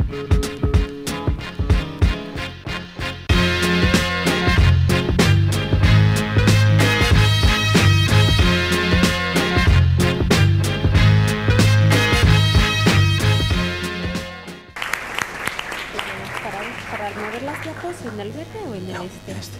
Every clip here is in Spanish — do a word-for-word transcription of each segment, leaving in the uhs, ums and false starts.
¿Para mover las diapos en el verde o en el No, este? en este.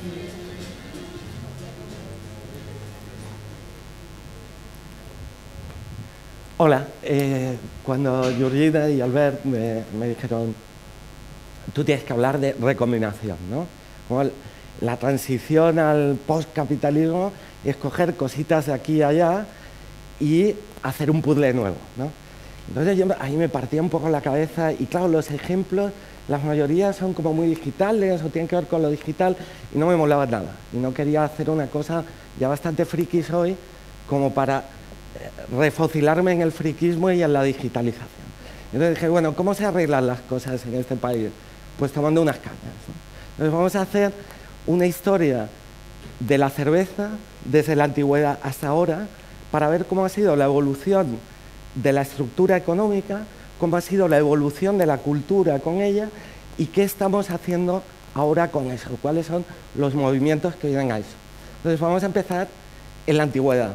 Hola, eh, cuando Georgina y Albert me, me dijeron, tú tienes que hablar de recombinación, ¿no? Como el- la transición al postcapitalismo y escoger cositas de aquí y allá y hacer un puzzle nuevo, ¿no? Entonces yo, ahí me partía un poco la cabeza y claro, los ejemplos, la mayoría son como muy digitales o tienen que ver con lo digital y no me molaba nada. Y no quería hacer una cosa ya bastante friki soy como para eh, refocilarme en el friquismo y en la digitalización. Entonces dije, bueno, ¿cómo se arreglan las cosas en este país? Pues tomando unas cañas, ¿no? Entonces vamos a hacer una historia de la cerveza desde la antigüedad hasta ahora para ver cómo ha sido la evolución de la estructura económica, cómo ha sido la evolución de la cultura con ella y qué estamos haciendo ahora con eso, cuáles son los movimientos que vienen a eso. Entonces vamos a empezar en la antigüedad.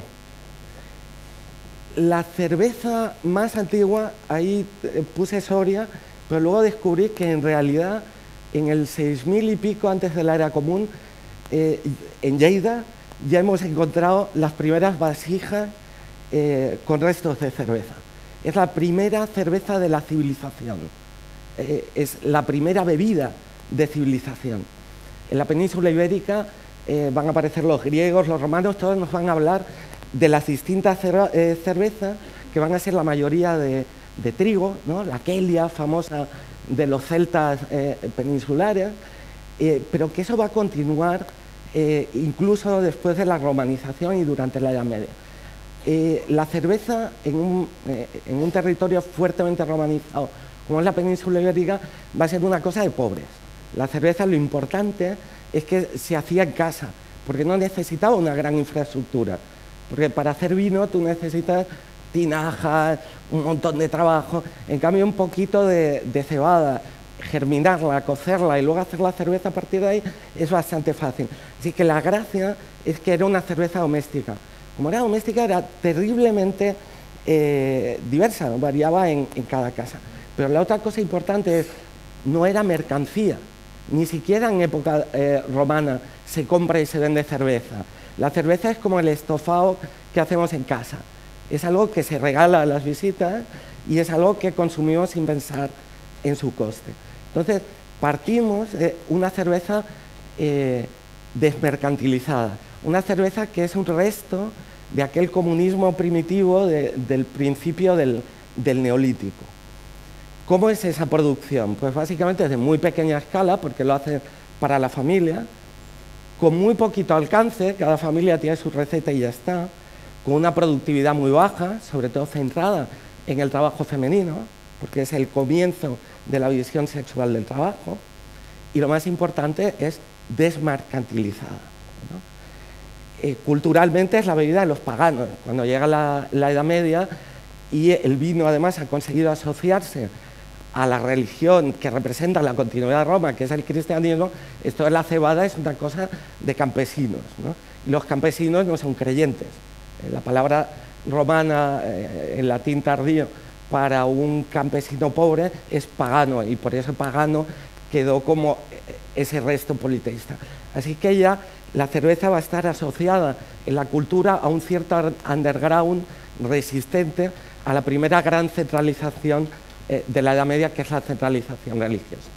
La cerveza más antigua, ahí eh, puse Soria, pero luego descubrí que en realidad en el seis mil y pico antes de la era común, eh, en Lleida ya hemos encontrado las primeras vasijas eh, con restos de cerveza. Es la primera cerveza de la civilización, eh, es la primera bebida de civilización. En la península ibérica eh, van a aparecer los griegos, los romanos, todos nos van a hablar de las distintas cer eh, cervezas que van a ser la mayoría de, de trigo, ¿no? La Kelia, famosa de los celtas eh, peninsulares, eh, pero que eso va a continuar eh, incluso después de la romanización y durante la Edad Media. Eh, la cerveza en un, eh, en un territorio fuertemente romanizado como es la península ibérica va a ser una cosa de pobres. La cerveza, lo importante es que se hacía en casa, porque no necesitaba una gran infraestructura, porque para hacer vino tú necesitas tinajas, un montón de trabajo. En cambio, un poquito de, de cebada, germinarla, cocerla y luego hacer la cerveza a partir de ahí es bastante fácil. Así que la gracia es que era una cerveza doméstica. Como era doméstica, era terriblemente eh, diversa, ¿no? Variaba en, en cada casa. Pero la otra cosa importante es, no era mercancía, ni siquiera en época eh, romana se compra y se vende cerveza. La cerveza es como el estofado que hacemos en casa. Es algo que se regala a las visitas y es algo que consumimos sin pensar en su coste. Entonces, partimos de una cerveza eh, desmercantilizada, una cerveza que es un resto de aquel comunismo primitivo de, del principio del, del neolítico. ¿Cómo es esa producción? Pues básicamente es de muy pequeña escala, porque lo hace para la familia, con muy poquito alcance, cada familia tiene su receta y ya está, con una productividad muy baja, sobre todo centrada en el trabajo femenino, porque es el comienzo de la visión sexual del trabajo, y lo más importante es desmercantilizada, ¿no? Eh, culturalmente es la bebida de los paganos. Cuando llega la, la Edad Media y el vino además ha conseguido asociarse a la religión que representa la continuidad de Roma, que es el cristianismo, esto de la cebada es una cosa de campesinos, ¿no? Y los campesinos no son creyentes. Eh, la palabra romana, eh, en latín tardío, para un campesino pobre es pagano, y por eso pagano quedó como ese resto politeísta. Así que ya la cerveza va a estar asociada en la cultura a un cierto underground resistente a la primera gran centralización eh, de la Edad Media, que es la centralización religiosa.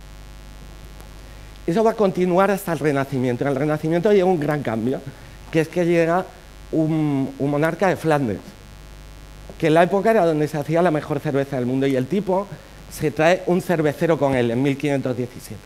Eso va a continuar hasta el Renacimiento. En el Renacimiento llega un gran cambio, que es que llega un, un monarca de Flandes, que en la época era donde se hacía la mejor cerveza del mundo, y el tipo se trae un cervecero con él en mil quinientos diecisiete.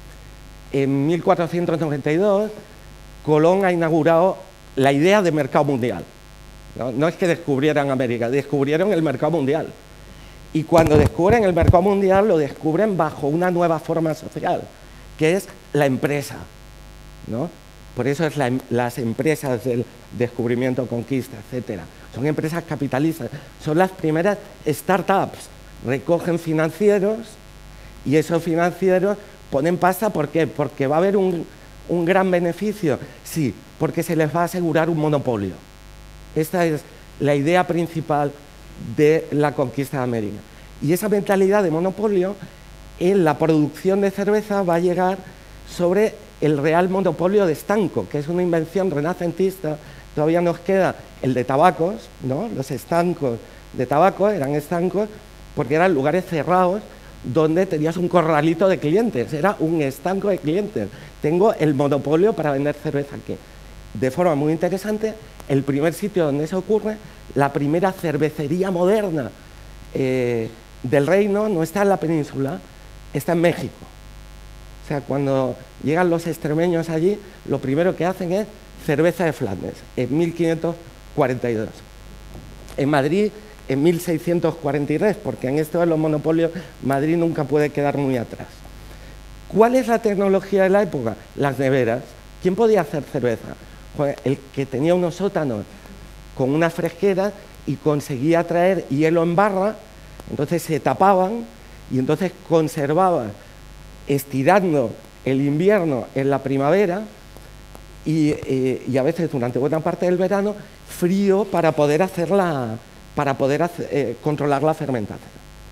En mil cuatrocientos noventa y dos, Colón ha inaugurado la idea de mercado mundial. No, no es que descubrieran América, descubrieron el mercado mundial. Y cuando descubren el mercado mundial, lo descubren bajo una nueva forma social, que es la empresa, ¿no? Por eso es la, las empresas del descubrimiento, conquista, etcétera. Son empresas capitalistas, son las primeras startups. Recogen financieros Y esos financieros ponen pasta, ¿por qué? Porque va a haber un, un gran beneficio. Sí, porque se les va a asegurar un monopolio. Esta es la idea principal de la conquista de América. Y esa mentalidad de monopolio en la producción de cerveza va a llegar sobre el real monopolio de estanco, que es una invención renacentista. Todavía nos queda el de tabacos, ¿no? Los estancos de tabaco eran estancos porque eran lugares cerrados donde tenías un corralito de clientes, era un estanco de clientes. Tengo el monopolio para vender cerveza aquí. De forma muy interesante, el primer sitio donde eso ocurre, la primera cervecería moderna eh, del reino no está en la península, está en México. O sea, cuando llegan los extremeños allí, lo primero que hacen es cerveza de Flandes, en mil quinientos cuarenta y dos. En Madrid, en mil seiscientos cuarenta y tres, porque en esto de los monopolios, Madrid nunca puede quedar muy atrás. ¿Cuál es la tecnología de la época? Las neveras. ¿Quién podía hacer cerveza? Pues el que tenía unos sótanos con una fresquera y conseguía traer hielo en barra, entonces se tapaban y entonces conservaban, estirando el invierno en la primavera y, eh, y a veces durante buena parte del verano, frío para poder, hacerla, para poder hacer, eh, controlar la fermentación.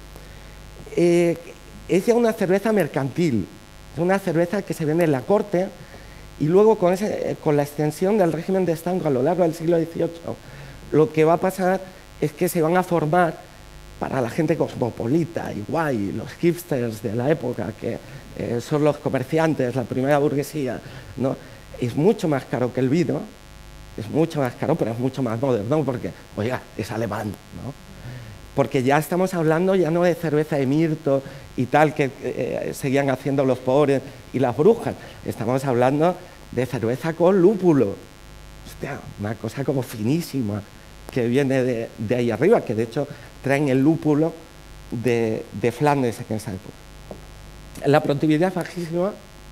Eh, es ya una cerveza mercantil, es una cerveza que se vende en la corte y luego con, ese, con la extensión del régimen de estanco a lo largo del siglo dieciocho, lo que va a pasar es que se van a formar para la gente cosmopolita y guay, los hipsters de la época, que eh, son los comerciantes, la primera burguesía, ¿no? Es mucho más caro que el vino, es mucho más caro, pero es mucho más moderno, porque, oiga, es alemán, ¿no? Porque ya estamos hablando ya no de cerveza de mirto y tal, que eh, seguían haciendo los pobres y las brujas, estamos hablando de cerveza con lúpulo. Hostia, una cosa como finísima, que viene de, de ahí arriba, que de hecho traen el lúpulo de, de Flandes en esa época. La productividad es bajísima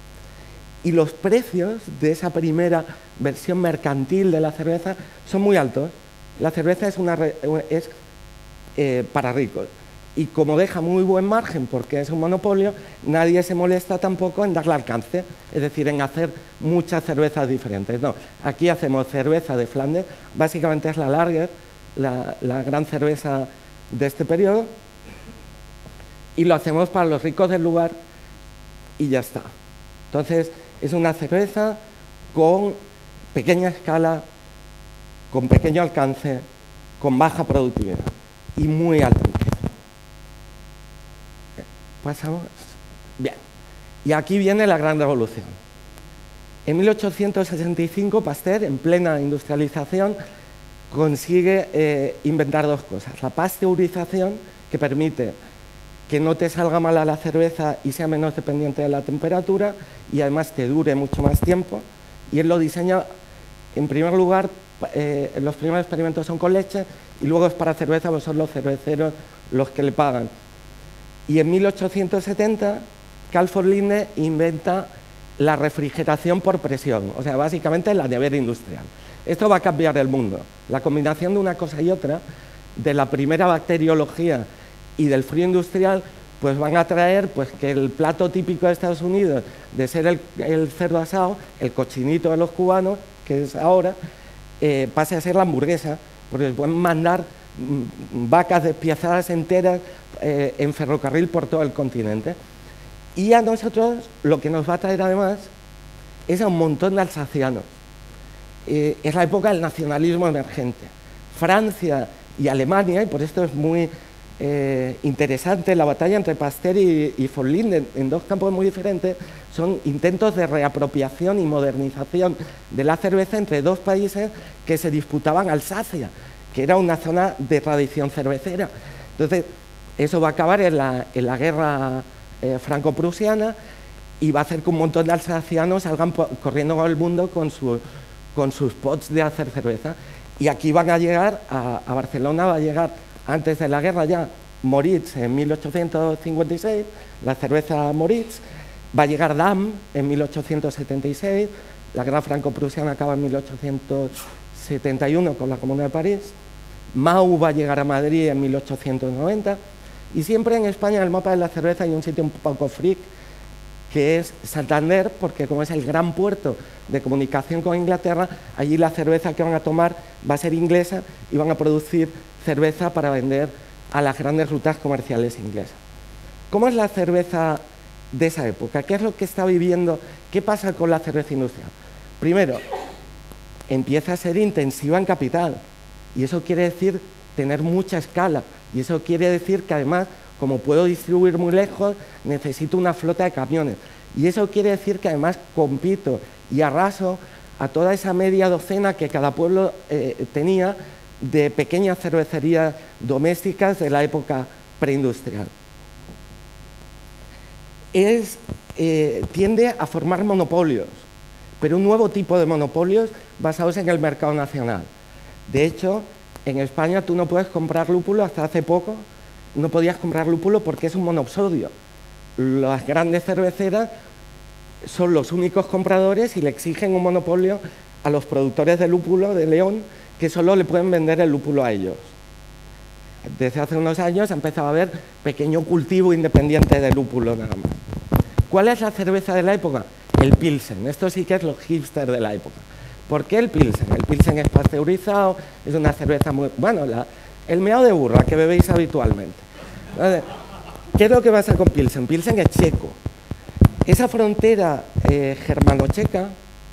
y los precios de esa primera versión mercantil de la cerveza son muy altos. La cerveza es, una, es eh, para ricos y como deja muy buen margen porque es un monopolio, nadie se molesta tampoco en darle alcance, es decir, en hacer muchas cervezas diferentes. No, aquí hacemos cerveza de Flandes, básicamente es la Lager, la, la gran cerveza de este periodo, y lo hacemos para los ricos del lugar y ya está. Entonces, es una cerveza con pequeña escala, con pequeño alcance, con baja productividad y muy alta en precio. Pasamos. Bien. Y aquí viene la gran revolución. En mil ochocientos sesenta y cinco, Pasteur, en plena industrialización, consigue eh, inventar dos cosas. La pasteurización, que permite que no te salga mala la cerveza y sea menos dependiente de la temperatura y además te dure mucho más tiempo. Y él lo diseña, en primer lugar, eh, los primeros experimentos son con leche y luego es para cerveza, pues son los cerveceros los que le pagan. Y en mil ochocientos setenta, Carl von Linde inventa la refrigeración por presión, o sea, básicamente la nevera industrial. Esto va a cambiar el mundo. La combinación de una cosa y otra, de la primera bacteriología y del frío industrial, pues van a traer pues, que el plato típico de Estados Unidos, de ser el, el cerdo asado, el cochinito de los cubanos, que es ahora, eh, pase a ser la hamburguesa, porque pueden mandar mm, vacas despiezadas enteras eh, en ferrocarril por todo el continente. Y a nosotros lo que nos va a traer además es a un montón de alsacianos. Eh, es la época del nacionalismo emergente. Francia y Alemania, y por esto es muy eh, interesante la batalla entre Pasteur y, y von Linde en, en dos campos muy diferentes, son intentos de reapropiación y modernización de la cerveza entre dos países que se disputaban Alsacia, que era una zona de tradición cervecera. Entonces, eso va a acabar en la, en la guerra eh, franco-prusiana y va a hacer que un montón de alsacianos salgan corriendo por el mundo con, su, con sus pots de hacer cerveza. Y aquí van a llegar, a, a Barcelona va a llegar antes de la guerra ya Moritz en mil ochocientos cincuenta y seis, la cerveza Moritz, va a llegar Damm en mil ochocientos setenta y seis, la guerra franco-prusiana acaba en mil ochocientos setenta y uno con la Comuna de París, Mau va a llegar a Madrid en mil ochocientos noventa, Y siempre en España, en el mapa de la cerveza, hay un sitio un poco freak, que es Santander, porque como es el gran puerto de comunicación con Inglaterra, allí la cerveza que van a tomar va a ser inglesa y van a producir cerveza para vender a las grandes rutas comerciales inglesas. ¿Cómo es la cerveza de esa época? ¿Qué es lo que está viviendo? ¿Qué pasa con la cerveza industrial? Primero, empieza a ser intensiva en capital, y eso quiere decir tener mucha escala, y eso quiere decir que además, como puedo distribuir muy lejos, necesito una flota de camiones, y eso quiere decir que además compito y arraso a toda esa media docena que cada pueblo eh, tenía de pequeñas cervecerías domésticas de la época preindustrial. Es, eh, tiende a formar monopolios, pero un nuevo tipo de monopolios basados en el mercado nacional. De hecho, en España tú no puedes comprar lúpulo, hasta hace poco no podías comprar lúpulo porque es un monopodio. Las grandes cerveceras son los únicos compradores y le exigen un monopolio a los productores de lúpulo de León, que solo le pueden vender el lúpulo a ellos. Desde hace unos años ha empezado a haber pequeño cultivo independiente de lúpulo nada más. ¿Cuál es la cerveza de la época? El Pilsen. Esto sí que es lo hipster de la época. ¿Por qué el Pilsen? El Pilsen es pasteurizado, es una cerveza muy... Bueno, la, el meao de burra que bebéis habitualmente. ¿Qué es lo que pasa con Pilsen? Pilsen es checo. Esa frontera eh, germano-checa,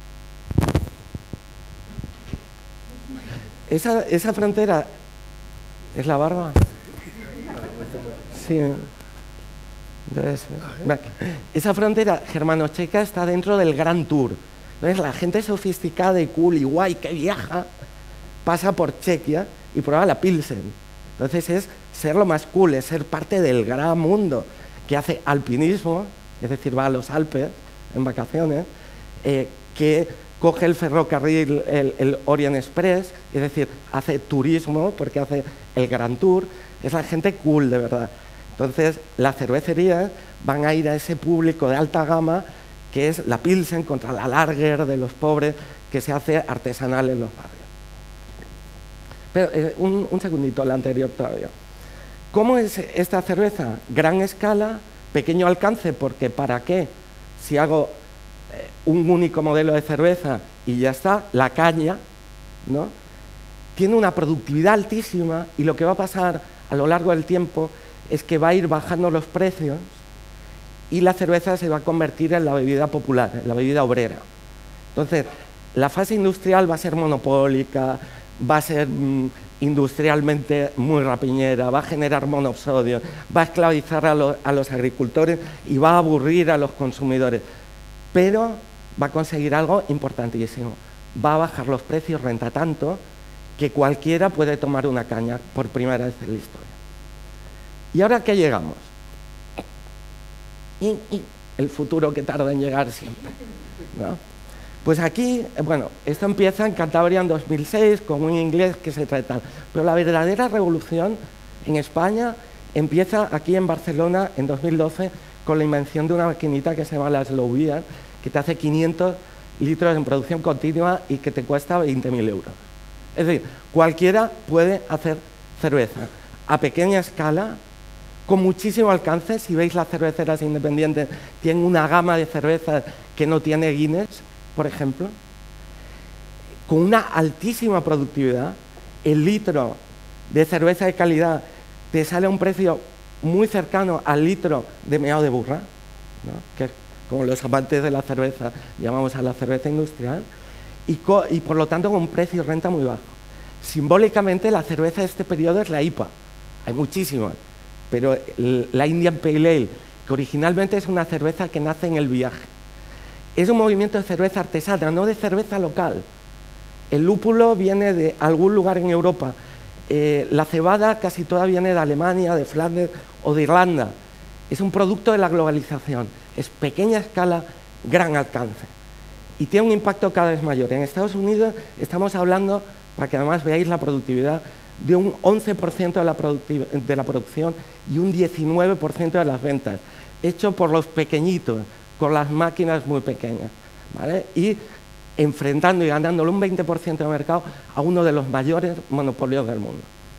esa, esa frontera... ¿Es la barba? Sí. Entonces, esa frontera germano-checa está dentro del Grand Tour. Entonces, la gente sofisticada y cool y guay que viaja pasa por Chequia y prueba la Pilsen. Entonces, es ser lo más cool, es ser parte del gran mundo que hace alpinismo, es decir, va a los Alpes en vacaciones, eh, que coge el ferrocarril, el, el Orient Express, es decir, hace turismo porque hace el Grand Tour, es la gente cool de verdad. Entonces, las cervecerías van a ir a ese público de alta gama que es la Pilsen contra la Lager de los pobres que se hace artesanal en los barrios. Pero eh, un, un segundito, la anterior todavía. ¿Cómo es esta cerveza? Gran escala, pequeño alcance, porque ¿para qué? Si hago eh, un único modelo de cerveza y ya está, la caña, ¿no? Tiene una productividad altísima y lo que va a pasar a lo largo del tiempo es que va a ir bajando los precios y la cerveza se va a convertir en la bebida popular, en la bebida obrera. Entonces, la fase industrial va a ser monopólica, va a ser mmm, industrialmente muy rapiñera, va a generar monosodios, va a esclavizar a, lo, a los agricultores y va a aburrir a los consumidores. Pero va a conseguir algo importantísimo. Va a bajar los precios, renta tanto, que cualquiera puede tomar una caña por primera vez en la historia. ¿Y ahora qué llegamos? Y, y el futuro que tarda en llegar siempre, ¿no? Pues aquí, bueno, esto empieza en Cantabria en dos mil seis con un inglés que se trata, pero la verdadera revolución en España empieza aquí en Barcelona en dos mil doce con la invención de una maquinita que se llama la Slow Beer, que te hace quinientos litros en producción continua y que te cuesta veinte mil euros. Es decir, cualquiera puede hacer cerveza a pequeña escala, con muchísimo alcance. Si veis las cerveceras independientes, tienen una gama de cervezas que no tiene Guinness, por ejemplo, con una altísima productividad. El litro de cerveza de calidad te sale a un precio muy cercano al litro de meao de burra, ¿no? Que como los amantes de la cerveza llamamos a la cerveza industrial, y, co y por lo tanto con un precio y renta muy bajo. Simbólicamente la cerveza de este periodo es la I P A, hay muchísimas, pero la Indian Pale Ale, que originalmente es una cerveza que nace en el viaje, es un movimiento de cerveza artesana, no de cerveza local. El lúpulo viene de algún lugar en Europa, eh, la cebada casi toda viene de Alemania, de Flandes o de Irlanda. Es un producto de la globalización, es pequeña escala, gran alcance y tiene un impacto cada vez mayor. En Estados Unidos estamos hablando, para que además veáis la productividad, de un once por ciento de la, de la producción y un diecinueve por ciento de las ventas, hecho por los pequeñitos, con las máquinas muy pequeñas, ¿vale? Y enfrentando y ganándole un veinte por ciento de mercado a uno de los mayores monopolios del mundo.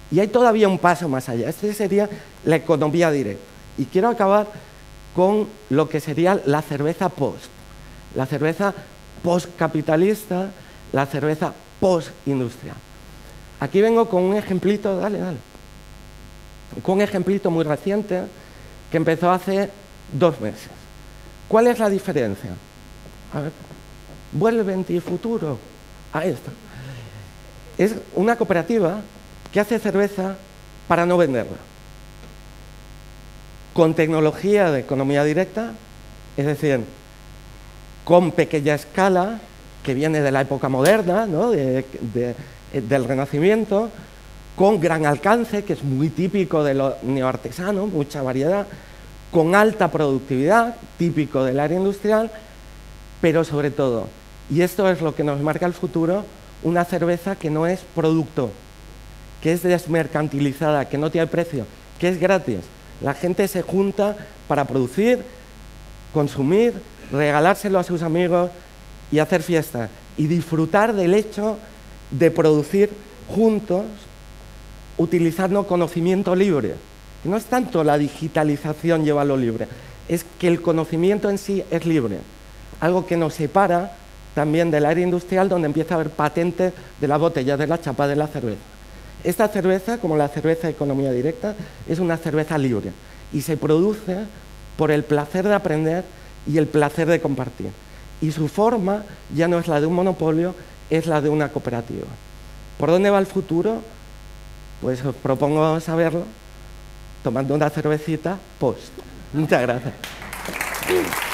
Y hay todavía un paso más allá. Este sería la economía directa. Y quiero acabar con lo que sería la cerveza post. La cerveza postcapitalista, la cerveza postindustrial. Aquí vengo con un ejemplito, dale, dale. Con un ejemplito muy reciente que empezó hace dos meses. ¿Cuál es la diferencia? A ver, Vuelventi y Futuro. Ahí está. Es una cooperativa que hace cerveza para no venderla. Con tecnología de economía directa, es decir, con pequeña escala, que viene de la época moderna, ¿no? de, de, del Renacimiento, con gran alcance, que es muy típico de lo neoartesano, mucha variedad, con alta productividad, típico del área industrial, pero sobre todo, y esto es lo que nos marca el futuro, una cerveza que no es producto, que es desmercantilizada, que no tiene precio, que es gratis. La gente se junta para producir, consumir, regalárselo a sus amigos y hacer fiesta, y disfrutar del hecho de producir juntos, utilizando conocimiento libre. No es tanto la digitalización lleva lo libre, es que el conocimiento en sí es libre, algo que nos separa también del área industrial, donde empieza a haber patentes de las botellas de la chapa de la cerveza. Esta cerveza, como la cerveza de economía directa, es una cerveza libre y se produce por el placer de aprender y el placer de compartir. Y su forma ya no es la de un monopolio, es la de una cooperativa. ¿Por dónde va el futuro? Pues os propongo saberlo tomando una cervecita post. Muchas gracias.